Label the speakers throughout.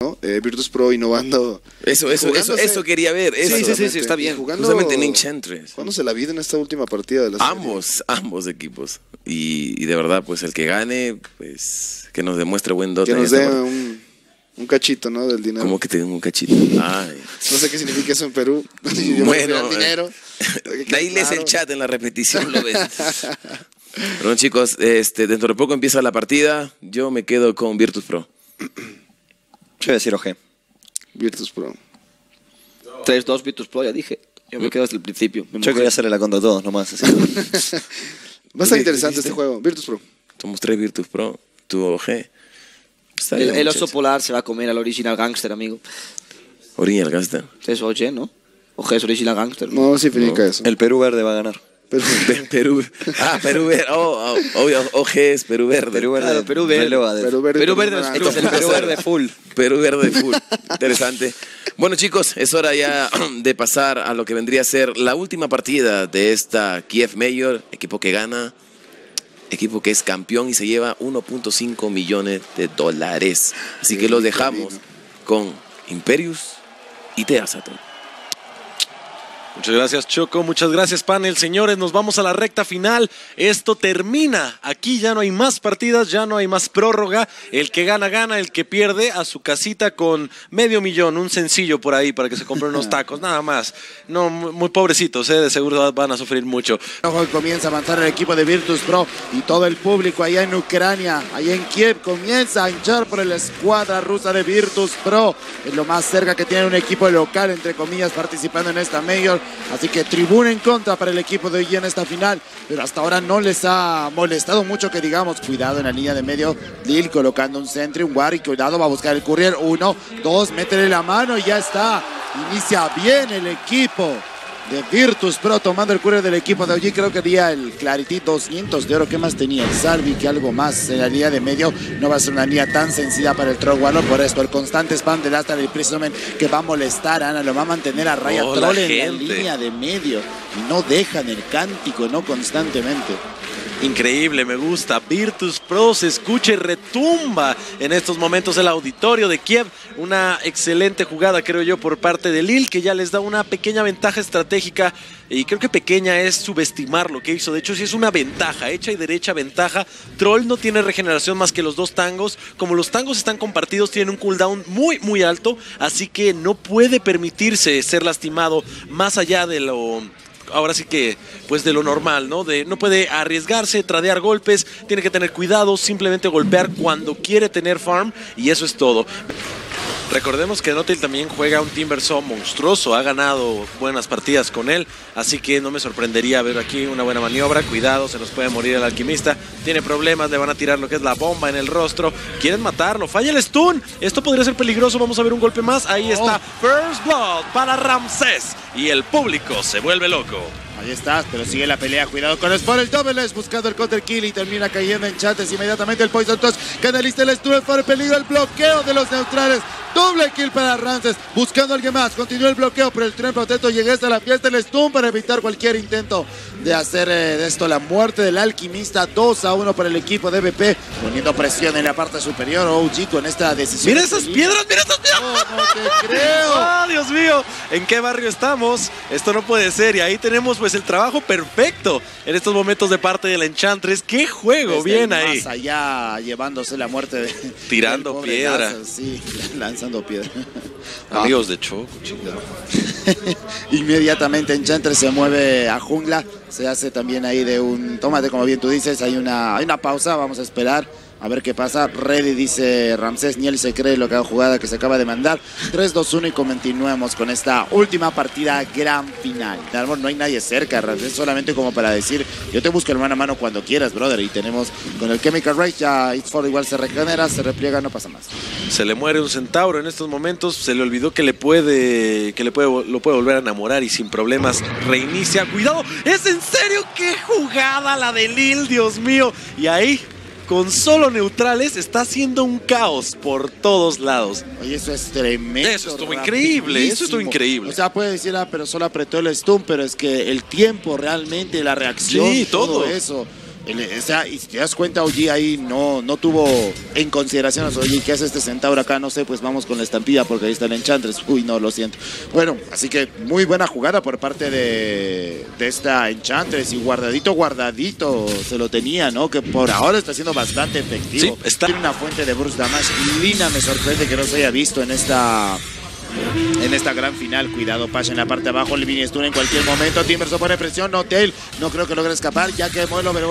Speaker 1: ¿no? Virtus.pro innovando.
Speaker 2: Eso quería ver. Sí, está bien. Justamente en Enchantress.
Speaker 1: Jugándose la vida en esta última partida de la
Speaker 2: serie. Ambos equipos. Y de verdad, pues el que gane, pues que nos demuestre buen dote.
Speaker 1: Que nos dé un cachito, ¿no? Del dinero.
Speaker 2: ¿Cómo que te den un cachito? Ay.
Speaker 1: No sé qué significa eso en Perú.
Speaker 2: Bueno,
Speaker 1: dinero.
Speaker 2: De ahí lees el chat en la repetición, lo ves. Perdón, chicos, dentro de poco empieza la partida. Yo me quedo con Virtus.pro.
Speaker 3: Yo voy a decir OG.
Speaker 1: Virtus.pro.
Speaker 4: 3-2 Virtus.pro, ya dije. Yo me quedo desde el principio.
Speaker 3: Yo quería hacerle la contra a todos nomás. Así.
Speaker 1: Va a estar interesante este juego. Virtus.pro.
Speaker 2: Somos 3 Virtus.pro. Tu OG.
Speaker 4: El oso polar se va a comer al Original Gangster, amigo.
Speaker 2: Original Gangster.
Speaker 4: Es OG, ¿no? OG es Original Gangster.
Speaker 1: No, significa eso.
Speaker 3: El Perú verde va a ganar.
Speaker 2: Perú verde. OG es Perú verde.
Speaker 4: Perú verde. Claro, Perú verde. Perú verde es el Perú verde full.
Speaker 2: Perú verde full. Interesante. Bueno, chicos, es hora ya de pasar a lo que vendría a ser la última partida de esta Kiev Major. Equipo que gana. Equipo que es campeón y se lleva 1.5 millones de dólares. Así que los dejamos con Imperius y Teasato.
Speaker 5: Muchas gracias, Choco. Muchas gracias, panel. Señores, nos vamos a la recta final. Esto termina. Aquí ya no hay más partidas, ya no hay más prórroga. El que gana, gana. El que pierde, a su casita con $500,000. Un sencillo por ahí para que se compren unos tacos, nada más. No, muy pobrecitos, de seguro van a sufrir mucho.
Speaker 6: Comienza a avanzar el equipo de Virtus.pro y todo el público allá en Ucrania, allá en Kiev, comienza a hinchar por la escuadra rusa de Virtus.pro. Es lo más cerca que tiene un equipo local, entre comillas, participando en esta Major. Así que tribuna en contra para el equipo de hoy en esta final, pero hasta ahora no les ha molestado mucho que digamos. Cuidado en la línea de medio, Lil colocando un sentry, un guard, y cuidado, va a buscar el courier. 1, 2, métele la mano y ya está. Inicia bien el equipo de Virtus.pro tomando el courier del equipo de OG. Creo que haría el Clarity 200 de oro. ¿Qué más tenía? El Salvi, que algo más en la línea de medio. No va a ser una línea tan sencilla para el Troll Warlord. Por esto, el constante spam del Astra del Prismen que va a molestar a Ana. Lo va a mantener a raya. Troll en la línea de medio. Y no dejan el cántico, no constantemente.
Speaker 5: Increíble, me gusta. Virtus.pro se escucha y retumba en estos momentos el auditorio de Kiev. Una excelente jugada, creo yo, por parte de Lil, que ya les da una pequeña ventaja estratégica. Y creo que pequeña es subestimar lo que hizo. De hecho, sí es una ventaja, hecha y derecha ventaja. Troll no tiene regeneración más que los 2 tangos. Como los tangos están compartidos, tienen un cooldown muy, muy alto. Así que no puede permitirse ser lastimado más allá de lo... Ahora sí que, pues de lo normal, ¿no? No puede arriesgarse, tradear golpes, tiene que tener cuidado, simplemente golpear cuando quiere tener farm y eso es todo. Recordemos que Notil también juega un Timbersaw monstruoso, ha ganado buenas partidas con él, así que no me sorprendería ver aquí una buena maniobra. Cuidado, se nos puede morir el alquimista, tiene problemas, le van a tirar lo que es la bomba en el rostro, quieren matarlo, falla el stun, esto podría ser peligroso, vamos a ver un golpe más, ahí está, First Blood para Ramsés y el público se vuelve loco.
Speaker 6: Ahí estás, pero sigue la pelea. Cuidado con Spore, el double es buscando el counter kill y termina cayendo en chates. Inmediatamente el Poison Touch canaliza el stun por el peligro, el bloqueo de los neutrales. Doble kill para Ramses, buscando a alguien más. Continúa el bloqueo, pero el tren protesto llega hasta la fiesta. El stun para evitar cualquier intento de hacer de esto la muerte del alquimista. 2-1 para el equipo de BP, poniendo presión en la parte superior. OG con esta decisión.
Speaker 5: ¡Mira esas piedras! ¡Mira esas piedras!
Speaker 6: ¡Oh, no te creo!
Speaker 5: ¡Ah, Dios mío! ¿En qué barrio estamos? Esto no puede ser. Y ahí tenemos pues el trabajo perfecto en estos momentos de parte de la Enchantress. ¡Qué juego! Desde bien ahí.
Speaker 6: Más allá, llevándose la muerte de...
Speaker 5: Tirando piedra.
Speaker 6: Lazo, sí, lanzando piedra.
Speaker 5: Amigos de Choco, chingado.
Speaker 6: Inmediatamente Enchantress se mueve a jungla. Se hace también ahí de un... Tómate, como bien tú dices, hay una pausa. Vamos a esperar a ver qué pasa. Ready, dice Ramsés. Ni él se cree lo que jugada que se acaba de mandar. 3-2-1 y continuemos con esta última partida gran final. No hay nadie cerca, Ramsés, solamente como para decir, yo te busco el mano a mano cuando quieras, brother. Y tenemos con el Chemical Rage, ya It's4 igual se regenera, se repliega, no pasa más.
Speaker 5: Se le muere un centauro en estos momentos. Se le olvidó que lo puede volver a enamorar y sin problemas reinicia. ¡Cuidado! ¡Es en serio! ¡Qué jugada la de Lil! ¡Dios mío! Y ahí, con solo neutrales, está haciendo un caos por todos lados.
Speaker 6: Oye, eso es tremendo.
Speaker 5: Eso estuvo increíble, eso estuvo increíble.
Speaker 6: O sea, puede decir, pero solo apretó el stun, pero es que el tiempo realmente, la reacción,
Speaker 5: sí, todo
Speaker 6: eso O sea, y si te das cuenta, OG ahí no tuvo en consideración a su OG, ¿qué hace este centauro acá? No sé, pues vamos con la estampilla porque ahí está el Enchantress. Uy, no, lo siento. Bueno, así que muy buena jugada por parte de esta Enchantress y guardadito se lo tenía, ¿no? Que por ahora está siendo bastante efectivo.
Speaker 5: Sí, está.
Speaker 6: Tiene una fuente de burst damage. Lina me sorprende que no se haya visto en esta gran final. Cuidado, Pasha en la parte de abajo, el mini stun en cualquier momento. Timberson pone presión, Notel no creo que logre escapar, ya que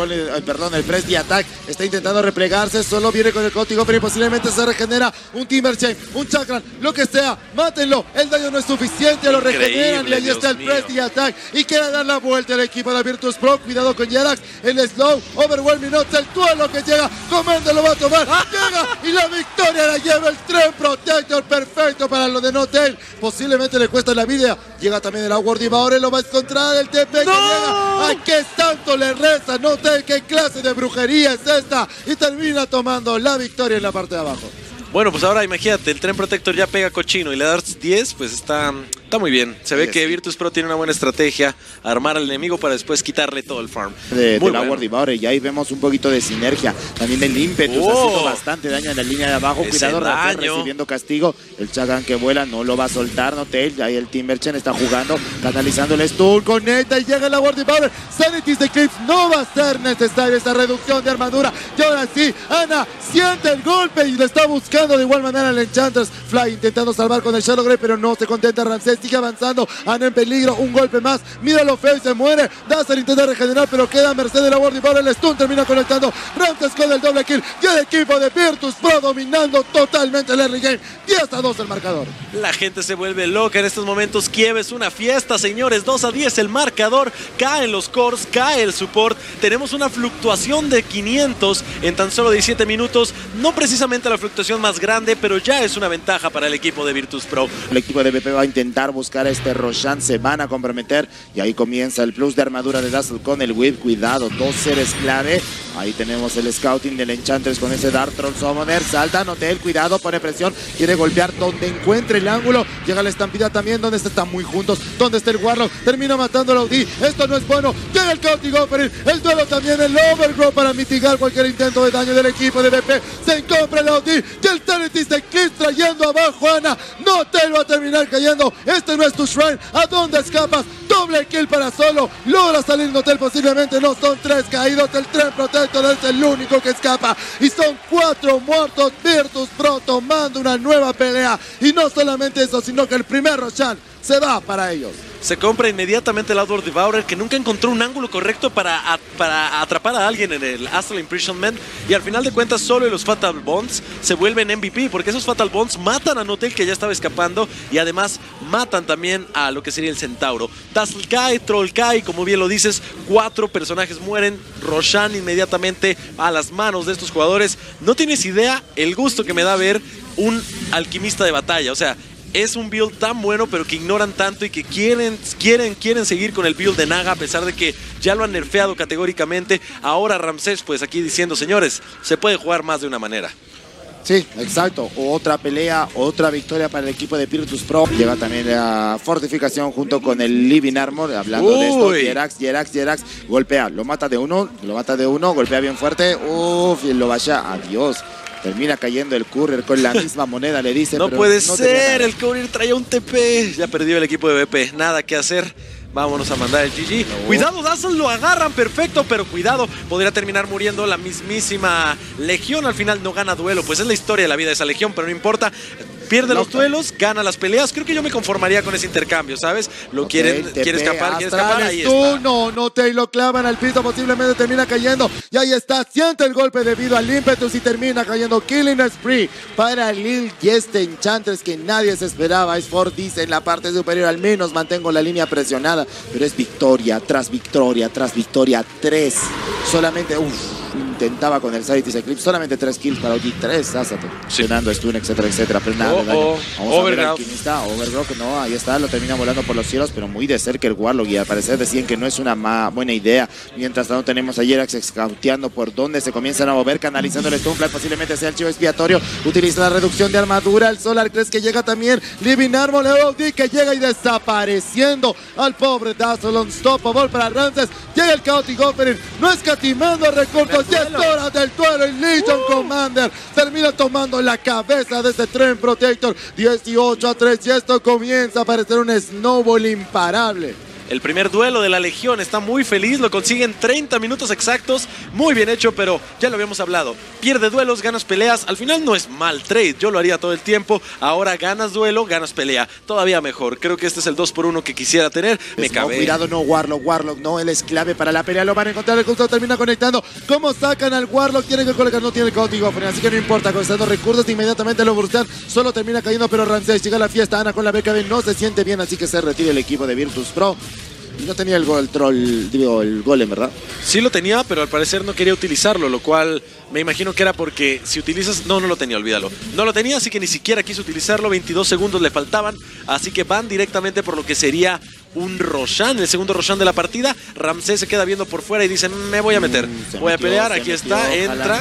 Speaker 6: el press de attack está intentando replegarse, solo viene con el código, pero posiblemente se regenera un Timber Chain, un Chakran, lo que sea, mátenlo, el daño no es suficiente, lo regeneran y ahí está el press de attack y quiere dar la vuelta al equipo de Virtus Pro. Cuidado con Jerax, el slow, overwhelming Notel, todo lo que llega, Commander lo va a tomar, llega y la victoria la lleva el Tren Protector, perfecto para lo de Notel. Posiblemente le cuesta la vida. Llega también el Award Devour, lo va a encontrar el TP que llega. ¿A qué tanto le resta? No sé qué clase de brujería es esta. Y termina tomando la victoria en la parte de abajo.
Speaker 5: Bueno, pues ahora imagínate, el Tren Protector ya pega cochino y le das 10, pues está muy bien. Se ve que Virtus Pro tiene una buena estrategia, armar al enemigo para después quitarle todo el farm.
Speaker 6: Del Award Devour, y ahí vemos un poquito de sinergia. También el Impetus haciendo bastante daño en la línea de abajo. Cuidado, Rafael recibiendo castigo. El Chagan que vuela no lo va a soltar, Notel. Ahí el Timberchen está jugando, canalizando el stun, conecta y llega el Award Devour. Sanity's Eclipse, no va a ser necesaria esta reducción de armadura. Y ahora sí, Ana siente el golpe y lo está buscando de igual manera el Enchantress. Fly intentando salvar con el Shadow Grey, pero no se contenta. Ramsés sigue avanzando, Ana en peligro, un golpe más, mira lo feo y se muere. Dazzle intenta regenerar, pero queda a merced de la Award Devour. El stun termina conectando, Ramsés con el doble kill y el equipo de Virtus Pro dominando totalmente el early game. 10-2 el marcador.
Speaker 5: La gente se vuelve loca en estos momentos. Kiev es una fiesta, señores. 2-10 el marcador, caen los cores, cae el support. Tenemos una fluctuación de 500 en tan solo 17 minutos. No precisamente la fluctuación más grande, pero ya es una ventaja para el equipo de Virtus Pro.
Speaker 6: El equipo de BP va a intentar buscar a este Roshan, se van a comprometer y ahí comienza el plus de armadura de Dazzle con el whip. Cuidado, 2 seres clave. Ahí tenemos el scouting del Enchantress con ese Dark Troll Summoner. Salta Notel, cuidado, pone presión, quiere golpear donde encuentre el ángulo. Llega la estampida también, donde están muy juntos, donde está el Warlock, termina matando al Audi. Esto no es bueno, llega el Chaotic Offering, el duelo también, el Overgrow para mitigar cualquier intento de daño del equipo de BP. Se encuentra el Audi y el Sanity's Eclipse trayendo abajo a Ana. Notel va a terminar cayendo. Este no es tu Shrine, ¿a dónde escapas? Doble kill para solo, logra salir Notel, posiblemente no, son 3 caídos. El Tren Protector es el único que escapa y son 4 muertos. Virtus Pro tomando una nueva pelea y no solamente eso, sino que el primer Roshan se va para ellos.
Speaker 5: Se compra inmediatamente el Outward Devourer, que nunca encontró un ángulo correcto para atrapar a alguien en el Astral Imprisonment. Y al final de cuentas, solo los Fatal Bonds se vuelven MVP, porque esos Fatal Bonds matan a Notel, que ya estaba escapando, y además matan también a lo que sería el Centauro. Dazzle cae, Troll cae, como bien lo dices, 4 personajes mueren. Roshan inmediatamente a las manos de estos jugadores. No tienes idea el gusto que me da ver un alquimista de batalla, o sea, es un build tan bueno, pero que ignoran tanto y que quieren seguir con el build de Naga, a pesar de que ya lo han nerfeado categóricamente. Ahora Ramsés, pues aquí diciendo, señores, se puede jugar más de una manera.
Speaker 6: Sí, exacto. Otra pelea, otra victoria para el equipo de Virtus Pro. Llega también la fortificación junto con el Living Armor. Hablando de esto, Jerax golpea, lo mata de uno, golpea bien fuerte. Uf, y lo vaya, adiós. Termina cayendo el Courier con la misma moneda, le dice.
Speaker 5: No puede ser, el Courier traía un TP. Ya perdió el equipo de BP, nada que hacer. Vámonos a mandar el GG. No. Cuidado, Dazzle lo agarran, perfecto, pero cuidado, podría terminar muriendo la mismísima Legión. Al final no gana duelo, pues es la historia de la vida de esa Legión, pero no importa. Pierde los duelos, gana las peleas. Creo que yo me conformaría con ese intercambio, ¿sabes? Quiere escapar, ahí está.
Speaker 6: No, te lo clavan al piso, posiblemente termina cayendo. Y ahí está, siente el golpe debido al ímpetus y termina cayendo. Killing Spree para Lil y este Enchantress que nadie se esperaba. Es for dice en la parte superior, al menos mantengo la línea presionada. Pero es victoria tras victoria tras victoria. 3. Solamente, intentaba con el Side Eclipse. Solamente 3 kills para OG, 3 Asato. Frenando stun, etcétera, etcétera. Pero nada de daño. Vamos a ver al alquimista. Overgrowth, no, ahí está, lo termina volando por los cielos, pero muy de cerca el Warlock. Y al parecer decían que no es una buena idea. Mientras tanto tenemos a Jerax scouteando por dónde se comienzan a mover, canalizando el Stunfly. Posiblemente sea el chivo expiatorio. Utiliza la reducción de armadura. El Solar Crest que llega también. Living Armor, LOD que llega y desapareciendo al pobre Dazzle. Unstoppable para Ramses. Llega el Chaotic Offering. No escatimando recursos. Ya es hora del duelo. El Legion Commander termina tomando la cabeza de este Tren Protector. 18-3. Y esto comienza a parecer un snowball imparable.
Speaker 5: El primer duelo de la Legión está muy feliz, lo consiguen 30 minutos exactos, muy bien hecho, pero ya lo habíamos hablado. Pierde duelos, ganas peleas, al final no es mal trade, yo lo haría todo el tiempo. Ahora ganas duelo, ganas pelea, todavía mejor. Creo que este es el 2x1 que quisiera tener. Me cabe.
Speaker 6: Cuidado, no, Warlock, no, él es clave para la pelea, lo van a encontrar, el justo termina conectando. ¿Cómo sacan al Warlock? Tiene que colocar, no tiene el Chaotic Offering, así que no importa, conectando recursos, inmediatamente lo burstean, solo termina cayendo, pero Ramsey llega a la fiesta. Ana con la BKB no se siente bien, así que se retira el equipo de Virtus.pro. Y no tenía el golem, ¿verdad?
Speaker 5: Sí lo tenía, pero al parecer no quería utilizarlo, lo cual me imagino que era porque si utilizas... No lo tenía, olvídalo. No lo tenía, así que ni siquiera quiso utilizarlo, 22 segundos le faltaban, así que van directamente por lo que sería un Roshan, el segundo Roshan de la partida. Ramsés se queda viendo por fuera y dice, me voy a meter, voy a pelear, aquí está, entra.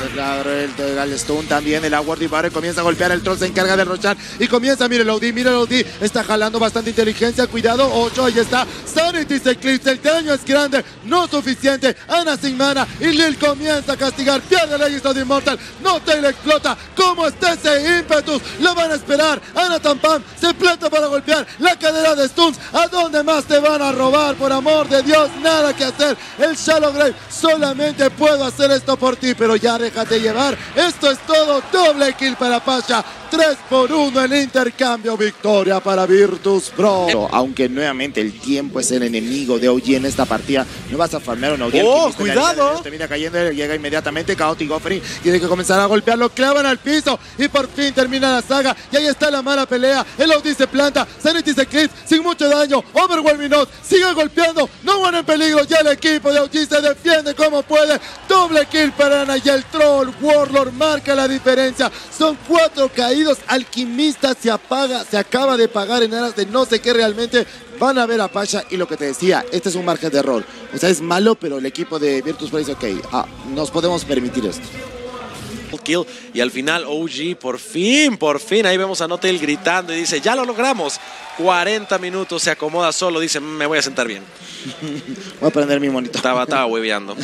Speaker 6: El stun también, el Award Divare comienza a golpear, el troll se encarga de Roshan y comienza, mire el OD, está jalando bastante inteligencia, cuidado, 8, ahí está, Sanity se eclipsa, el daño es grande, no suficiente, Ana sin mana y Lil comienza a castigar, pierde la Legend of the Immortal, no Tail explota, ¿cómo está ese ímpetus? Lo van a esperar, Ana Tampam se planta para golpear, la cadera de stuns, ¿a dónde más te van a robar? Por amor de Dios, nada que hacer, el Shallow Grave, solamente puedo hacer esto por ti, pero ya déjate llevar, esto es todo, doble kill para Pasha, 3-1 el intercambio, victoria para Virtus.pro. Aunque nuevamente el tiempo es el enemigo de OG en esta partida, no vas a farmear un OG.
Speaker 5: ¡Oh, cuidado!
Speaker 6: Termina cayendo, llega inmediatamente Chaotic Offering, tiene que comenzar a golpear, lo clavan al piso y por fin termina la saga. Y ahí está la mala pelea, el OD se planta, Sanity se eclipse sin mucho daño, Overwhelming Note sigue golpeando, no van en peligro, ya el equipo de OG se defiende como puede, doble kill para Ana y el Troll Warlord marca la diferencia, son 4 caídos. Alquimista se acaba de pagar en aras de no sé qué realmente. Van a ver a Pasha y lo que te decía, este es un margen de error. O sea, es malo, pero el equipo de Virtus.pro dice, ok, nos podemos permitir esto.
Speaker 5: Kill, y al final OG por fin, ahí vemos a Notel gritando y dice, ya lo logramos. 40 minutos, se acomoda solo, dice, me voy a sentar bien.
Speaker 6: Voy a prender mi monitor.
Speaker 5: Estaba hueveando.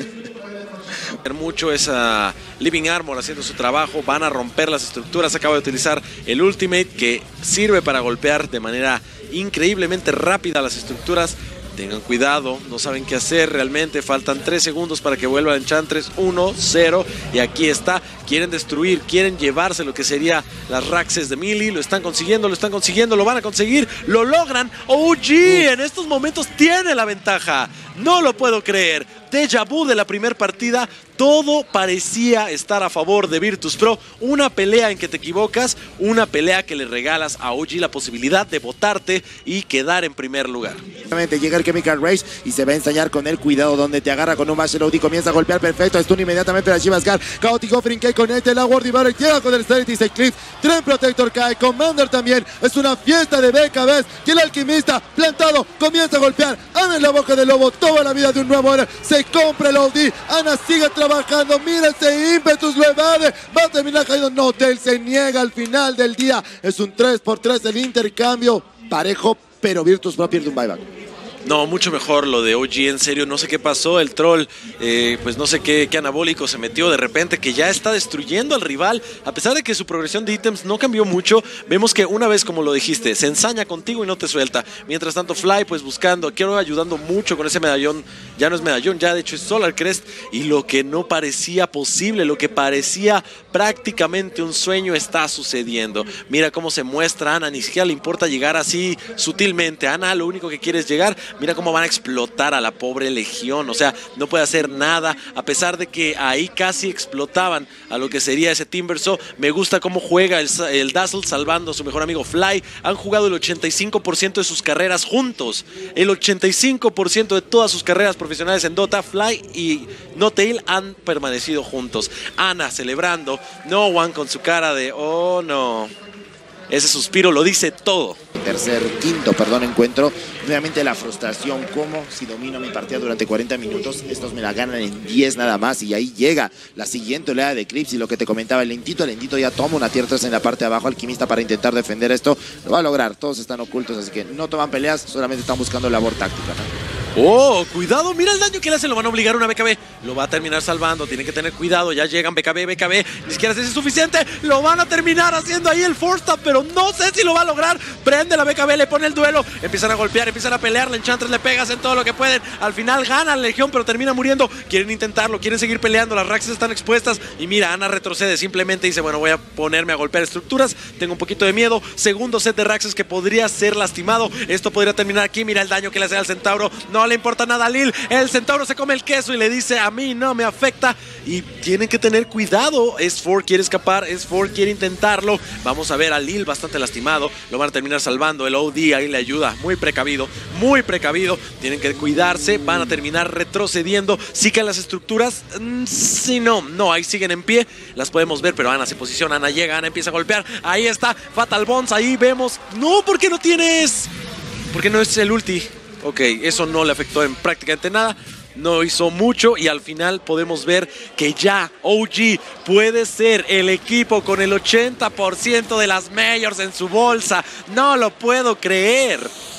Speaker 5: Mucho esa Living Armor haciendo su trabajo, van a romper las estructuras, acaba de utilizar el Ultimate que sirve para golpear de manera increíblemente rápida las estructuras. Tengan cuidado, no saben qué hacer realmente, faltan 3 segundos para que vuelva el Enchantress, 1-0 y aquí está, quieren destruir, quieren llevarse lo que sería las Raxes de Melee, lo están consiguiendo, lo van a conseguir, lo logran. OG en estos momentos tiene la ventaja, no lo puedo creer. Déjà vu de la primera partida, todo parecía estar a favor de Virtus.pro. Una pelea en que te equivocas, una pelea que le regalas a OG la posibilidad de votarte y quedar en primer lugar.
Speaker 6: Llega el Chemical Rage y se va a ensañar con él, cuidado donde te agarra con un Bash OD, comienza a golpear perfecto, stun inmediatamente a Shivascar, Chaotic Offering que conecta el Award Divare, llega con el Sanity Eclipse, Tren Protector cae, Commander también, es una fiesta de BKBs y el alquimista plantado comienza a golpear, Ana en la boca del lobo, toda la vida de un nuevo héroe, se compra el OD, Ana sigue trabajando, mira ese ímpetus, lo evade, va a terminar cayendo, Notel se niega al final del día, es un 3x3 el intercambio, parejo, pero Virtus.pro pierde un buyback.
Speaker 5: No, mucho mejor lo de OG, en serio, no sé qué pasó, el troll, pues no sé qué anabólico se metió de repente, que ya está destruyendo al rival, a pesar de que su progresión de ítems no cambió mucho, vemos que una vez, como lo dijiste, se ensaña contigo y no te suelta, mientras tanto Fly pues buscando, quiero ayudando mucho con ese medallón, ya no es medallón, ya de hecho es Solar Crest, y lo que no parecía posible, lo que parecía prácticamente un sueño está sucediendo. Mira cómo se muestra Ana, ni siquiera le importa llegar así sutilmente, Ana lo único que quiere es llegar, Mira cómo van a explotar a la pobre Legión. O sea, no puede hacer nada. A pesar de que ahí casi explotaban a lo que sería ese Timbersaw. Me gusta cómo juega el Dazzle salvando a su mejor amigo Fly. Han jugado el 85% de sus carreras juntos. El 85% de todas sus carreras profesionales en Dota, Fly y N0tail han permanecido juntos. Ana celebrando. No One con su cara de oh no. Ese suspiro lo dice todo.
Speaker 6: Quinto encuentro. Nuevamente la frustración, como si domino mi partida durante 40 minutos, estos me la ganan en 10 nada más, y ahí llega la siguiente oleada de clips y lo que te comentaba, el lentito ya toma una tier 3 en la parte de abajo, Alquimista para intentar defender esto, lo va a lograr, todos están ocultos, así que no toman peleas, solamente están buscando labor táctica, ¿no?
Speaker 5: Oh, cuidado, mira el daño que le hacen, lo van a obligar una BKB, lo va a terminar salvando, tienen que tener cuidado, ya llegan BKB, ni siquiera sé si es suficiente, lo van a terminar haciendo ahí el force tap, pero no sé si lo va a lograr, prende la BKB, le pone el duelo, empiezan a golpear, empiezan a pelear, la Enchantress le pegas en todo lo que pueden, al final gana la Legión, pero termina muriendo, quieren intentarlo, quieren seguir peleando, las Raxes están expuestas, y mira, Ana retrocede, simplemente dice, bueno, voy a ponerme a golpear estructuras, tengo un poquito de miedo, segundo set de Raxes que podría ser lastimado, esto podría terminar aquí, mira el daño que le hace al Centauro, no le importa nada a Lil, el Centauro se come el queso y le dice, a mí no me afecta, y tienen que tener cuidado, S4 quiere escapar, S4 quiere intentarlo, vamos a ver a Lil bastante lastimado, lo van a terminar salvando, el OD ahí le ayuda, muy precavido, tienen que cuidarse, van a terminar retrocediendo, sí caen las estructuras, sí no, ahí siguen en pie, las podemos ver, pero Ana se posiciona, Ana llega, Ana empieza a golpear, ahí está, Fatal Bones, ahí vemos, no, ¿por qué no tienes? Porque no es el ulti. Ok, eso no le afectó en prácticamente nada, no hizo mucho y al final podemos ver que ya OG puede ser el equipo con el 80% de las Majors en su bolsa. No lo puedo creer.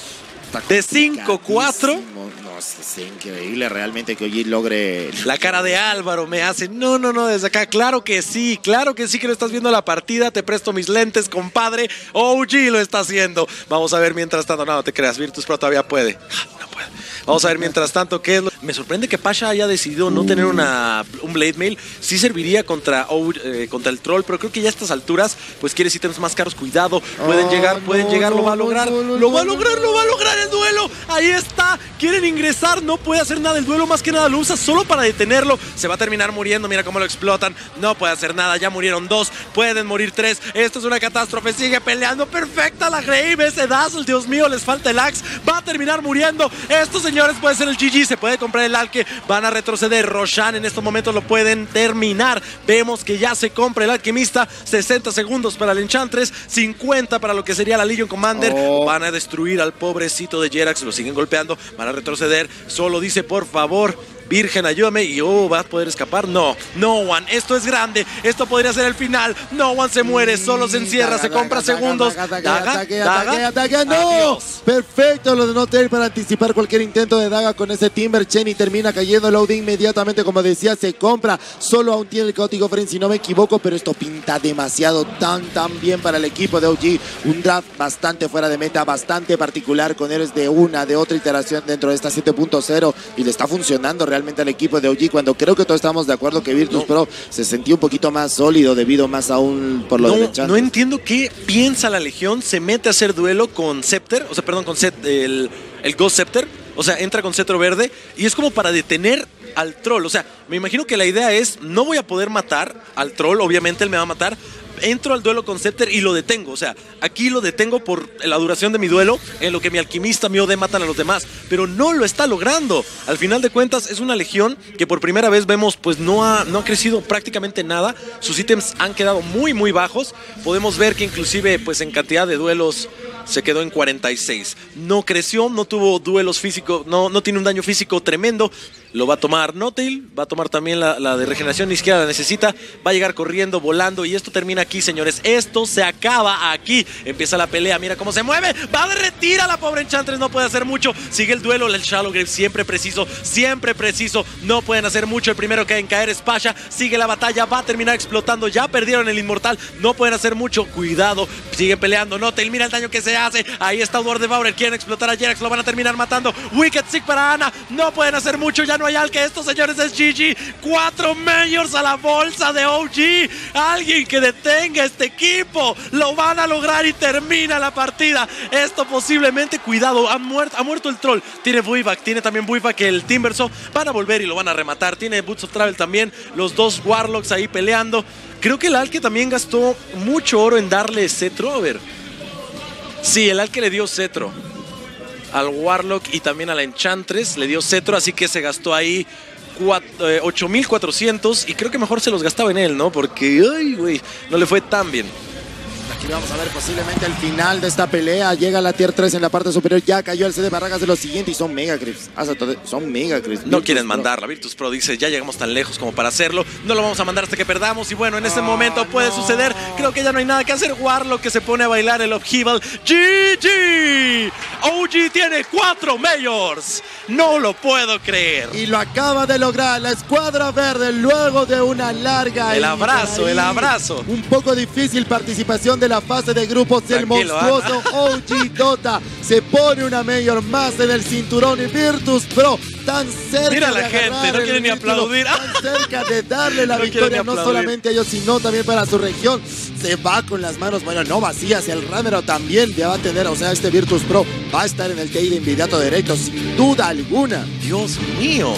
Speaker 5: De 5-4.
Speaker 6: No, es increíble realmente que OG logre...
Speaker 5: La cara de Álvaro me hace, no, desde acá, claro que sí que lo estás viendo la partida, te presto mis lentes, compadre, OG lo está haciendo. Vamos a ver mientras tanto, no te creas, Virtus.pro todavía puede. No puede. Vamos a ver mientras tanto qué es lo... Me sorprende que Pasha haya decidido no tener un Blade Mail. Sí serviría contra el troll, pero creo que ya a estas alturas, pues quieres ítems más caros, cuidado. Pueden llegar, lo va a lograr. Lo va a lograr el duelo. Ahí está. Quieren ingresar, no puede hacer nada. El duelo más que nada lo usa solo para detenerlo. Se va a terminar muriendo, mira cómo lo explotan. No puede hacer nada, ya murieron 2. Pueden morir 3. Esto es una catástrofe. Sigue peleando. Perfecta la Grave. Ese Dazzle, Dios mío, les falta el Axe. Va a terminar muriendo. Estos señores puede ser el GG. Se puede comprar el Alque. Van a retroceder. Roshan en estos momentos lo pueden terminar. Vemos que ya se compra el Alquimista. 60 segundos para el Enchantress. 50 para lo que sería la Legion Commander. Van a destruir al pobrecito de Jerax. Lo siguen golpeando. Van a retroceder. Solo dice, por favor, Virgen, ayúdame. Y va a poder escapar. No One, esto es grande. Esto podría ser el final. No One se muere, solo se encierra, se compra segundos.
Speaker 6: Daga, no. Perfecto lo de N0tail para anticipar cualquier intento de Daga con ese Timber Chain y termina cayendo el loading inmediatamente, como decía, se compra. Solo aún tiene el Chaotic Offering si no me equivoco, pero esto pinta demasiado tan bien para el equipo de OG. Un draft bastante fuera de meta, bastante particular, con héroes de otra iteración dentro de esta 7.0 y le está funcionando realmente al equipo de OG, cuando creo que todos estamos de acuerdo que Virtus.pro se sentía un poquito más sólido debido más aún por lo del Enchantress.
Speaker 5: No entiendo qué piensa la Legión, se mete a hacer duelo con Scepter, o sea, perdón, con el Ghost Scepter, o sea, entra con cetro verde y es como para detener al troll, o sea, me imagino que la idea es, no voy a poder matar al troll, obviamente él me va a matar, entro al duelo con Scepter y lo detengo, o sea, aquí lo detengo por la duración de mi duelo, en lo que mi Alquimista, mi OD matan a los demás, pero no lo está logrando. Al final de cuentas es una Legión que por primera vez vemos pues no ha crecido prácticamente nada, sus ítems han quedado muy bajos, podemos ver que inclusive pues en cantidad de duelos se quedó en 46, no creció, no tuvo duelos físicos, no tiene un daño físico tremendo. Lo va a tomar N0tail, va a tomar también la de regeneración, ni siquiera la necesita, va a llegar corriendo, volando y esto termina aquí, señores, esto se acaba aquí, empieza la pelea, mira cómo se mueve, va a derretir a la pobre Enchantress, no puede hacer mucho, sigue el duelo, el Shadowgrave siempre preciso, no pueden hacer mucho, el primero que en caer es Pasha, sigue la batalla, va a terminar explotando, ya perdieron el Inmortal, no pueden hacer mucho, cuidado, siguen peleando, N0tail, mira el daño que se hace, ahí está Ward de Bauer, quieren explotar a Jerax, lo van a terminar matando, Wicked Sick para Ana, no pueden hacer mucho, ya no no hay al que estos señores es GG. 4 majors a la bolsa de OG. Alguien que detenga este equipo. Lo van a lograr y termina la partida. Esto posiblemente, cuidado, ha muerto el troll. Tiene Buivac, tiene también Buivac el Timbersaw. Van a volver y lo van a rematar. Tiene Boots of Travel también. Los dos Warlocks ahí peleando. Creo que el Alke también gastó mucho oro en darle cetro. A ver. Sí, el Alke le dio cetro al Warlock y también a la Enchantress. Le dio cetro, así que se gastó ahí 8,400 y creo que mejor se los gastaba en él, ¿no? Porque, ay, güey, no le fue tan bien.
Speaker 6: Aquí vamos a ver posiblemente el final de esta pelea. Llega la tier 3 en la parte superior. Ya cayó el C de Barracas de lo siguiente y son Mega Creeps. Son Mega Creeps.
Speaker 5: No quieren mandarla. Virtus Pro dice, ya llegamos tan lejos como para hacerlo. No lo vamos a mandar hasta que perdamos. Y bueno, en este momento puede suceder. Creo que ya no hay nada que hacer. Warlock que se pone a bailar el Upheaval. GG. OG tiene 4 majors. No lo puedo creer.
Speaker 6: Y lo acaba de lograr la escuadra verde luego de una larga...
Speaker 5: El abrazo.
Speaker 6: Un poco difícil participación de la fase de grupos.
Speaker 5: Tranquilo,
Speaker 6: el monstruoso OG Dota se pone una mayor más en el cinturón y Virtus Pro tan cerca.
Speaker 5: Mira
Speaker 6: de
Speaker 5: la gente, no quiere ni aplaudir.
Speaker 6: Tan cerca de darle la victoria no solamente a ellos sino también para su región. Se va con las manos, bueno, no vacías. El Ramero también ya va a tener, o sea, este Virtus Pro va a estar en el TI de inmediato directo sin duda alguna.
Speaker 5: Dios mío.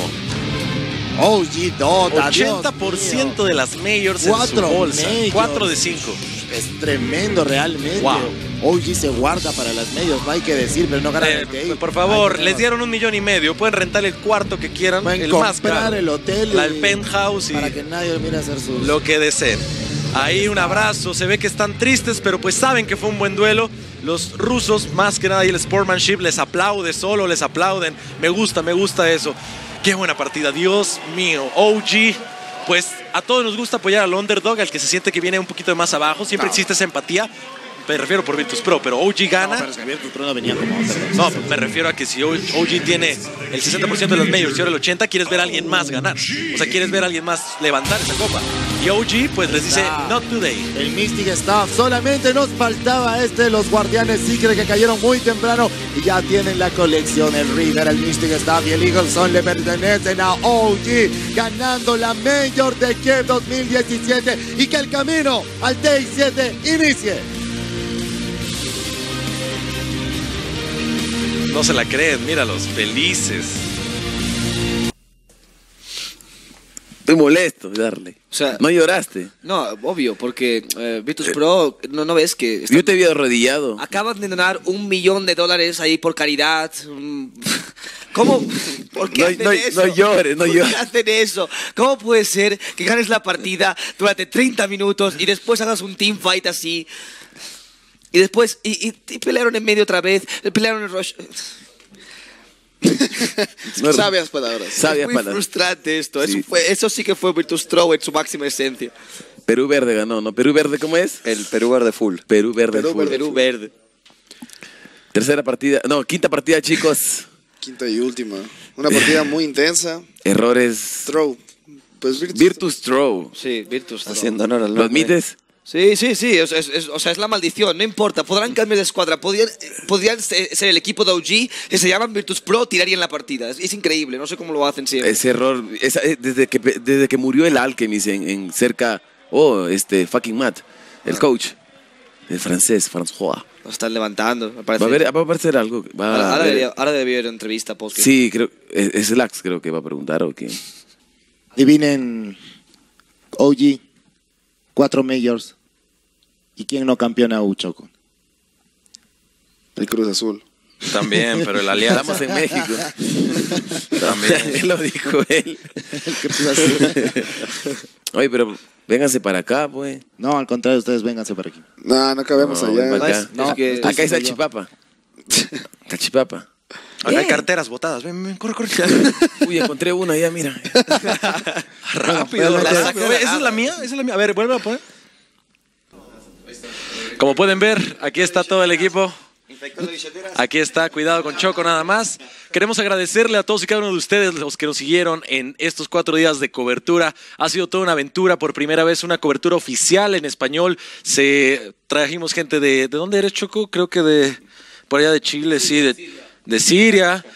Speaker 6: OG Dota,
Speaker 5: 80% de las majors en su bolsa. 4 de 5.
Speaker 6: Es tremendo realmente.
Speaker 5: Wow.
Speaker 6: OG se guarda para las medios, no hay que decir, pero no gana el TI.
Speaker 5: Por favor, les dieron 1,5 millones. Pueden rentar el cuarto que quieran,
Speaker 6: pueden
Speaker 5: el más
Speaker 6: comprar
Speaker 5: caro,
Speaker 6: el hotel,
Speaker 5: el penthouse
Speaker 6: para que nadie mire a hacer sus...
Speaker 5: lo que deseen. Ahí un abrazo, se ve que están tristes, pero pues saben que fue un buen duelo. Los rusos, más que nada, y el sportsmanship les aplaude, solo les aplauden. Me gusta eso. Qué buena partida, Dios mío. OG, pues a todos nos gusta apoyar al underdog, al que se siente que viene un poquito de más abajo. Siempre existe esa empatía. Me refiero por Virtus Pro, pero OG gana.
Speaker 6: No, pero es que Virtus Pro no venía como underdog.
Speaker 5: No, me refiero a que si OG tiene el 60% de las majors y ahora el 80%, quieres ver a alguien más ganar. O sea, quieres ver a alguien más levantar esa copa. Y OG pues les dice, not today.
Speaker 6: El Mystic Staff, solamente nos faltaba los Guardianes Secret que cayeron muy temprano y ya tienen la colección. El River, el Mystic Staff y el Eagleson le pertenecen a OG, ganando la Major de Kiev 2017 y que el camino al TI7 inicie.
Speaker 5: No se la creen, míralos, felices.
Speaker 2: Estoy molesto de darle.
Speaker 4: O sea,
Speaker 2: ¿No lloraste?
Speaker 4: No, obvio, porque Virtus Pro, no ves que...
Speaker 2: Yo te había arrodillado.
Speaker 4: Acaban de donar $1 millón ahí por caridad. ¿Cómo? ¿Por qué hacen eso?
Speaker 2: No llores, no llores.
Speaker 4: ¿Por qué hacen eso? ¿Cómo puede ser que ganes la partida durante 30 minutos y después hagas un teamfight así? Y después, y pelearon en medio otra vez, pelearon en Rush.
Speaker 1: Sabias palabras.
Speaker 4: Es muy frustrante esto.
Speaker 2: Sí.
Speaker 4: Eso sí que fue Virtus Pro en su máxima esencia.
Speaker 2: Perú Verde ganó, ¿no? ¿Perú Verde cómo es?
Speaker 3: El Perú Verde full.
Speaker 2: Perú Verde full.
Speaker 4: Perú Verde.
Speaker 2: Quinta partida, chicos.
Speaker 1: Quinta y última. Una partida muy intensa.
Speaker 2: Errores.
Speaker 1: Throw. Pues
Speaker 2: Virtus Throw.
Speaker 4: Sí, Virtus Pro.
Speaker 3: Haciendo honor al
Speaker 2: ¿Lo
Speaker 3: nombre.
Speaker 2: admites?
Speaker 4: Sí. O sea, es la maldición. No importa. Podrán cambiar de escuadra. Podrían ser el equipo de OG que se llaman Virtus Pro, tirarían la partida. Es increíble. No sé cómo lo hacen siempre.
Speaker 2: Ese error. Desde que murió el Alchemist en cerca. Fucking Matt. El coach. El francés, François.
Speaker 4: Lo están levantando. Me parece.
Speaker 2: Va a aparecer algo.
Speaker 4: Ahora debería haber entrevista post.
Speaker 2: Sí, creo. Es Lax, creo que va a preguntar o qué.
Speaker 6: Adivinen, OG, 4 majors. ¿Y quién no campeona Choco?
Speaker 1: El Cruz Azul.
Speaker 5: También, pero el Alianza.
Speaker 2: Estamos en México.
Speaker 5: También.
Speaker 2: Lo dijo él.
Speaker 6: El Cruz Azul.
Speaker 2: Oye, pero vénganse para acá, pues.
Speaker 6: No, al contrario, ustedes vénganse para aquí.
Speaker 1: No cabemos
Speaker 2: No,
Speaker 1: allá.
Speaker 2: ven para acá.
Speaker 6: No,
Speaker 4: que-
Speaker 2: Acá hay Salchipapa. Salchipapa.
Speaker 5: Acá hay carteras botadas. Ven, corre.
Speaker 2: Uy, encontré una ya, mira.
Speaker 5: Rápido.
Speaker 6: Bueno,
Speaker 5: La saco. ¿Esa es la mía? A ver, vuelve a poner. Como pueden ver, aquí está todo el equipo. Aquí está, cuidado con Choco nada más. Queremos agradecerle a todos y cada uno de ustedes, los que nos siguieron en estos 4 días de cobertura. Ha sido toda una aventura, por primera vez una cobertura oficial en español. Trajimos gente ¿de dónde eres, Choco? Creo que por allá de Chile, sí, de Siria.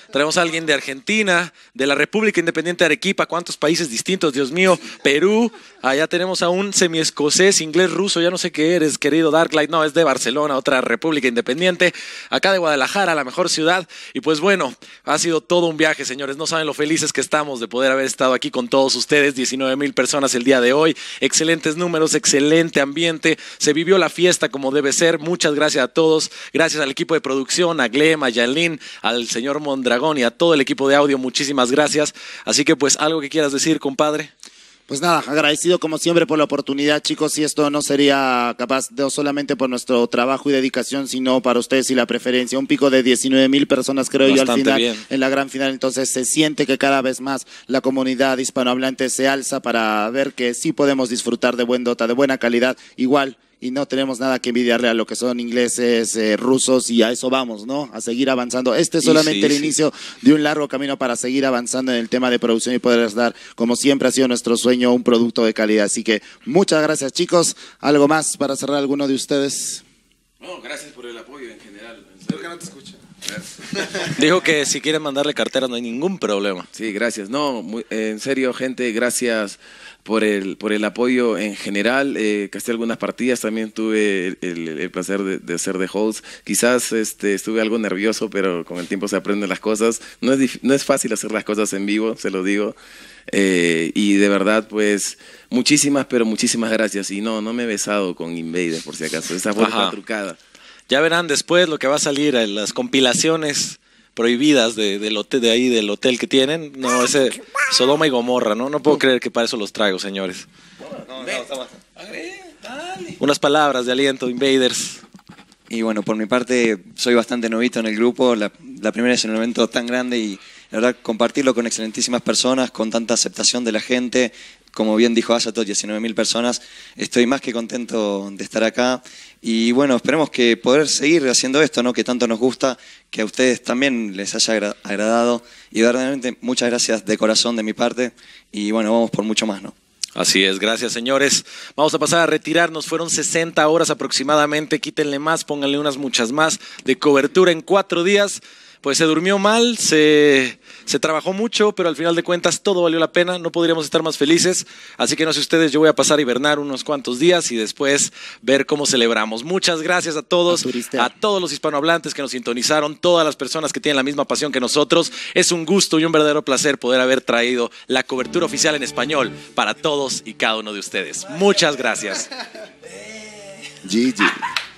Speaker 5: Traemos a alguien de Argentina, de la República Independiente de Arequipa. ¿Cuántos países distintos, Dios mío? Perú. Allá tenemos a un semi-escocés, inglés, ruso. Ya no sé qué eres, querido Darklight. No, es de Barcelona, otra República Independiente. Acá de Guadalajara, la mejor ciudad. Y pues bueno, ha sido todo un viaje, señores. No saben lo felices que estamos de poder haber estado aquí con todos ustedes. 19,000 personas el día de hoy. Excelentes números, excelente ambiente. Se vivió la fiesta como debe ser. Muchas gracias a todos. Gracias al equipo de producción, a Glem, a Yalín, al señor Mondragón y a todo el equipo de audio. Muchísimas gracias. Así que pues algo que quieras decir, compadre.
Speaker 6: Pues nada, agradecido como siempre por la oportunidad, chicos, y esto no sería capaz no solamente por nuestro trabajo y dedicación, sino para ustedes y la preferencia. Un pico de 19,000 personas, creo yo, al
Speaker 5: Bastante
Speaker 6: final,
Speaker 5: bien.
Speaker 6: en la gran final. Entonces se siente que cada vez más la comunidad hispanohablante se alza para ver que sí podemos disfrutar de buen Dota, de buena calidad, igual. Y no tenemos nada que envidiarle a lo que son ingleses, rusos, y a eso vamos, ¿no? A seguir avanzando. Este es solamente el inicio de un largo camino para seguir avanzando en el tema de producción y poderles dar, como siempre ha sido nuestro sueño, un producto de calidad. Así que muchas gracias, chicos. ¿Algo más para cerrar alguno de ustedes?
Speaker 2: No, gracias por el apoyo en general.
Speaker 1: ¿Por qué no te escucha?
Speaker 5: Dijo que si quieren mandarle carteras no hay ningún problema.
Speaker 2: Sí, gracias. No, en serio, gente, gracias por el apoyo en general. Casté algunas partidas, también tuve el placer de ser de host. Quizás estuve algo nervioso, pero con el tiempo se aprenden las cosas. No es fácil hacer las cosas en vivo, se lo digo. Y de verdad, pues, muchísimas, pero muchísimas gracias. Y no me he besado con Invader, por si acaso. Esa fue la trucada.
Speaker 5: Ya verán después lo que va a salir en las compilaciones prohibidas del hotel, de ahí del hotel que tienen. No, ese Sodoma y Gomorra, ¿no? No puedo creer que para eso los traigo, señores. Unas palabras de aliento, Invaders.
Speaker 3: Y bueno, por mi parte, soy bastante novito en el grupo. La primera vez en un evento tan grande y la verdad compartirlo con excelentísimas personas, con tanta aceptación de la gente. Como bien dijo Ayato, 19,000 personas. Estoy más que contento de estar acá. Y bueno, esperemos que poder seguir haciendo esto, ¿no? Que tanto nos gusta, que a ustedes también les haya agradado. Y verdaderamente muchas gracias de corazón de mi parte. Y bueno, vamos por mucho más, ¿no?
Speaker 5: Así es, gracias señores. Vamos a pasar a retirarnos, fueron 60 horas aproximadamente, quítenle más, pónganle unas muchas más de cobertura en 4 días. Pues se durmió mal, se trabajó mucho, pero al final de cuentas todo valió la pena, no podríamos estar más felices. Así que no sé ustedes, yo voy a pasar a hibernar unos cuantos días y después ver cómo celebramos. Muchas gracias a todos, a todos los hispanohablantes que nos sintonizaron, todas las personas que tienen la misma pasión que nosotros. Es un gusto y un verdadero placer poder haber traído la cobertura oficial en español para todos y cada uno de ustedes. Muchas gracias.
Speaker 1: GG.